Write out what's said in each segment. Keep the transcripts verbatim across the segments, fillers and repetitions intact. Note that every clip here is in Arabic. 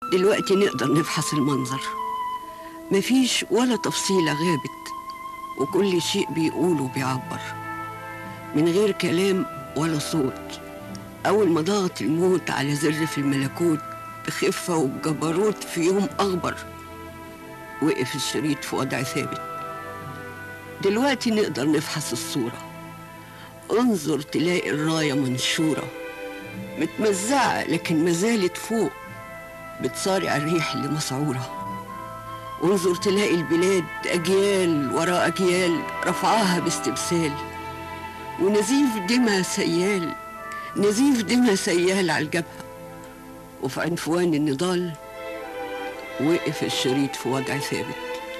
دلوقتي نقدر نفحص المنظر، مفيش ولا تفصيلة غابت، وكل شيء بيقوله بيعبر من غير كلام ولا صوت. أول ما ضغط الموت على زر في الملكوت بخفة وبجبروت في يوم أخبر، وقف الشريط في وضع ثابت. دلوقتي نقدر نفحص الصورة، انظر تلاقي الراية منشورة متمزعة لكن مازالت فوق، بتصارع الريح اللي مسعورة. انظر تلاقي البلاد أجيال وراء أجيال رفعاها باستبسال، ونزيف دمى سيال، نزيف دمى سيال على الجبهة. وفي عنفوان النضال وقف الشريط في وضع ثابت.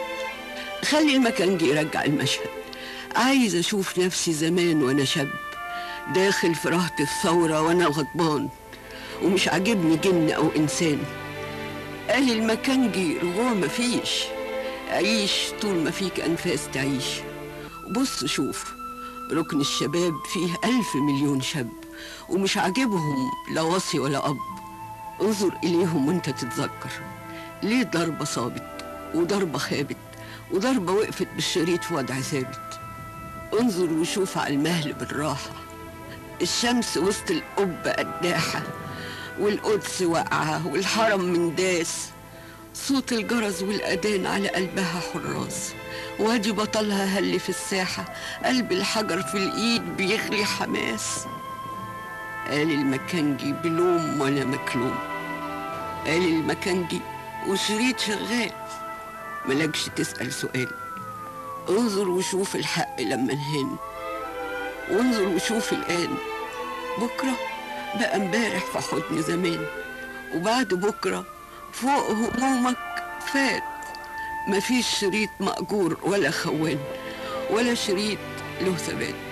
خلي المكانجي يرجع المشهد، عايز أشوف نفسي زمان وأنا شاب داخل في رهط الثورة وأنا غضبان، ومش عاجبني جن أو إنسان. قال المكانجي رجوع مفيش، عيش طول ما فيك أنفاس تعيش. بص شوف ركن الشباب فيه ألف مليون شاب، ومش عاجبهم لا وصي ولا أب. انظر إليهم وانت تتذكر ليه ضربة صابت وضربة خابت وضربة وقفت بالشريط في وضع ثابت. انظر وشوف على المهل بالراحة، الشمس وسط القبة قداحة، والقدس واقعة والحرم من داس، صوت الجرس والأذان على قلبها حراس، وادي بطلها هل في الساحة، قلب الحجر في الإيد بيغلي حماس. قال المكانجي بلوم ولا مكلوم، قال المكانجي وشريط شغال، ملكش تسأل سؤال. انظر وشوف الحق لما انهان، وانظر وشوف الآن. بكرة بقى امبارح في حضن زمان، وبعد بكرة فوق همومك فات. مفيش شريط مأجور ولا خوان، ولا شريط له ثبات.